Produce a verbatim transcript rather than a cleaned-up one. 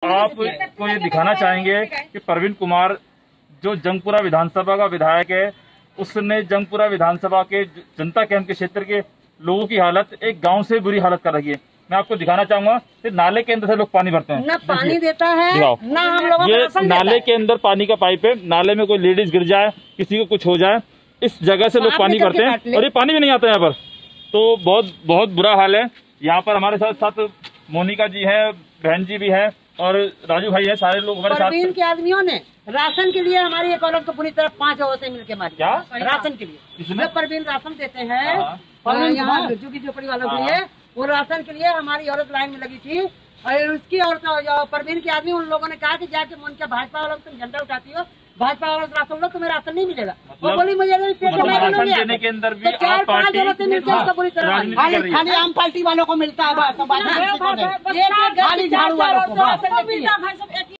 आपको ये दिखाना चाहेंगे कि प्रवीण कुमार जो जंगपुरा विधानसभा का विधायक है, उसने जंगपुरा विधानसभा के जनता कैंप के क्षेत्र के लोगों की हालत एक गांव से बुरी हालत कर रही है। मैं आपको दिखाना चाहूंगा कि नाले के अंदर से लोग पानी भरते हैं, न पानी देता है न हम लोगों ये नाले के अंदर पानी का पाइप है। नाले में कोई लेडीज गिर जाए, किसी को कुछ हो जाए, इस जगह से लोग पानी भरते हैं और ये पानी भी नहीं आता यहाँ पर। तो बहुत बहुत बुरा हाल है। यहाँ पर हमारे साथ साथ मोनिका जी है, बहन जी भी है और राजू भाई है, सारे लोग हमारे साथ। के आदमियों ने राशन के लिए हमारी एक औरत को पूरी तरह पाँच औरतें मिलकर मारी। क्या राशन के लिए जो परवीन राशन देते हैं यहाँ झुग्गी झोपड़ी वालों के लिए, वो राशन के लिए हमारी औरत लाइन में लगी थी और उसकी औरत परवीन के आदमी उन लोगों ने कहा कि जाके उनका भाजपा वालों तुम झंडा उठाती हो, भाजपा वालों से राशन लो, तुम्हें राशन नहीं मिलेगा। वो बोली मुझे राशन देने के अंदर भी चार पाँच औरतें मिलकर उसका पूरी तरह खाली आम पार्टी वालों को मिलता है, खाली झाड़ू वालों को।